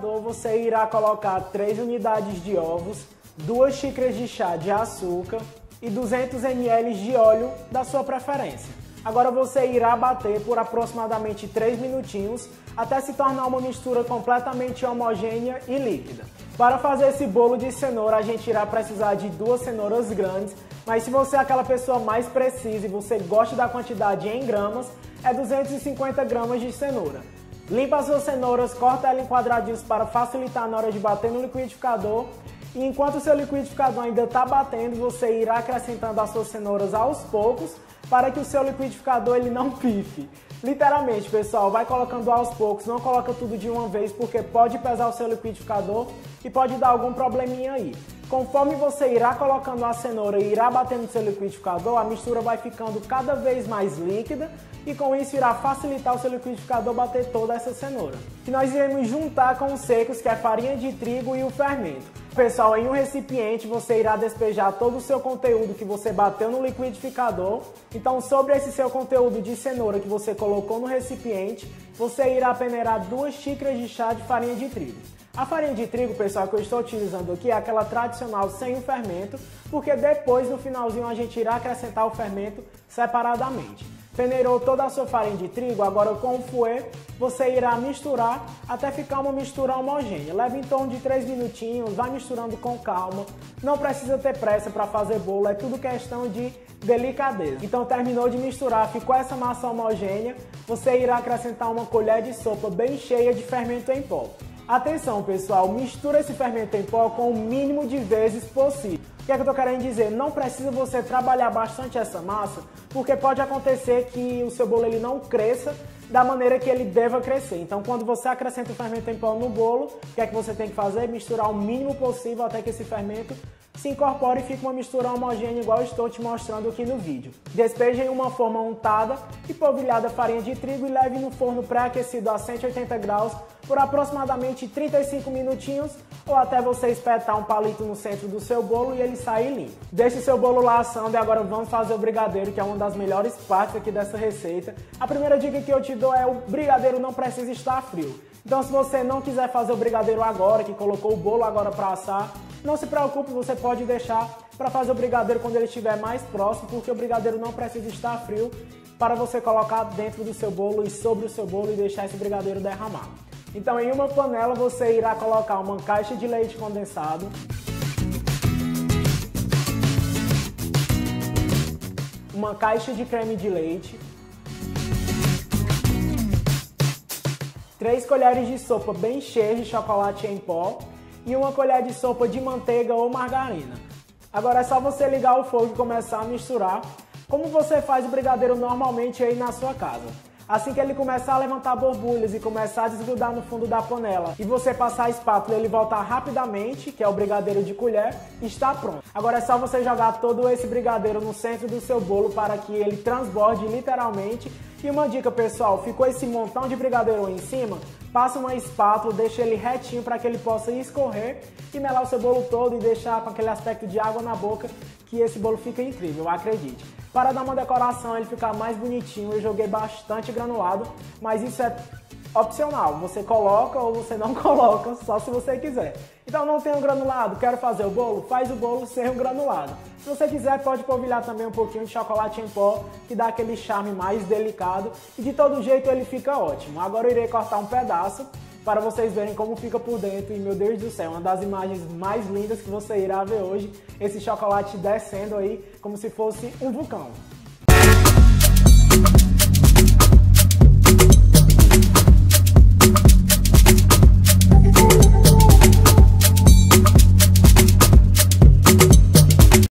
liquidificador você irá colocar 3 unidades de ovos, 2 xícaras de chá de açúcar e 200 ml de óleo da sua preferência. Agora você irá bater por aproximadamente 3 minutinhos até se tornar uma mistura completamente homogênea e líquida. Para fazer esse bolo de cenoura a gente irá precisar de 2 cenouras grandes, mas se você é aquela pessoa mais precisa e você gosta da quantidade em gramas, é 250 gramas de cenoura. Limpa as suas cenouras, corta ela em quadradinhos para facilitar na hora de bater no liquidificador. E enquanto o seu liquidificador ainda está batendo, você irá acrescentando as suas cenouras aos poucos para que o seu liquidificador ele não pife. Literalmente, pessoal, vai colocando aos poucos, não coloca tudo de uma vez porque pode pesar o seu liquidificador e pode dar algum probleminha aí. Conforme você irá colocando a cenoura e irá batendo no seu liquidificador, a mistura vai ficando cada vez mais líquida e com isso irá facilitar o seu liquidificador bater toda essa cenoura. Que nós iremos juntar com os secos, que é a farinha de trigo e o fermento. Pessoal, em um recipiente você irá despejar todo o seu conteúdo que você bateu no liquidificador. Então, sobre esse seu conteúdo de cenoura que você colocou no recipiente, você irá peneirar 2 xícaras de chá de farinha de trigo. A farinha de trigo, pessoal, que eu estou utilizando aqui é aquela tradicional sem o fermento, porque depois, no finalzinho, a gente irá acrescentar o fermento separadamente. Peneirou toda a sua farinha de trigo, agora com o fouet você irá misturar até ficar uma mistura homogênea. Leva em torno de 3 minutinhos, vai misturando com calma. Não precisa ter pressa para fazer bolo, é tudo questão de delicadeza. Então terminou de misturar, ficou essa massa homogênea, você irá acrescentar uma colher de sopa bem cheia de fermento em pó. Atenção, pessoal, mistura esse fermento em pó com o mínimo de vezes possível. O que é que eu estou querendo dizer? Não precisa você trabalhar bastante essa massa, porque pode acontecer que o seu bolo ele não cresça da maneira que ele deva crescer. Então, quando você acrescenta o fermento em pó no bolo, o que é que você tem que fazer? Misturar o mínimo possível até que esse fermento se incorpore e fique uma mistura homogênea igual eu estou te mostrando aqui no vídeo. Despeje em uma forma untada e polvilhada farinha de trigo e leve no forno pré-aquecido a 180 graus por aproximadamente 35 minutinhos ou até você espetar um palito no centro do seu bolo e ele sair limpo. Deixe o seu bolo lá assando e agora vamos fazer o brigadeiro, que é uma das melhores partes aqui dessa receita. A primeira dica que eu te dou é o brigadeiro não precisa estar frio. Então se você não quiser fazer o brigadeiro agora, que colocou o bolo agora para assar, não se preocupe, você pode deixar para fazer o brigadeiro quando ele estiver mais próximo, porque o brigadeiro não precisa estar frio para você colocar dentro do seu bolo e sobre o seu bolo e deixar esse brigadeiro derramar. Então em uma panela você irá colocar uma caixa de leite condensado, uma caixa de creme de leite, 3 colheres de sopa bem cheias de chocolate em pó e uma colher de sopa de manteiga ou margarina. Agora é só você ligar o fogo e começar a misturar, como você faz o brigadeiro normalmente aí na sua casa. Assim que ele começar a levantar borbulhas e começar a desgrudar no fundo da panela e você passar a espátula e ele voltar rapidamente, que é o brigadeiro de colher, está pronto. Agora é só você jogar todo esse brigadeiro no centro do seu bolo para que ele transborde literalmente. E uma dica, pessoal, ficou esse montão de brigadeiro em cima, passa uma espátula, deixa ele retinho para que ele possa escorrer e melar o seu bolo todo e deixar com aquele aspecto de água na boca, que esse bolo fica incrível, acredite. Para dar uma decoração, ele ficar mais bonitinho, eu joguei bastante granulado, mas isso é opcional, você coloca ou você não coloca, só se você quiser. Então não tem um granulado, quero fazer o bolo? Faz o bolo sem o granulado. Se você quiser pode polvilhar também um pouquinho de chocolate em pó, que dá aquele charme mais delicado e de todo jeito ele fica ótimo. Agora eu irei cortar um pedaço para vocês verem como fica por dentro e meu Deus do céu, uma das imagens mais lindas que você irá ver hoje, esse chocolate descendo aí como se fosse um vulcão.